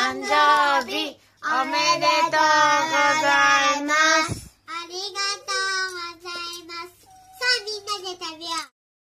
誕生日おめでとう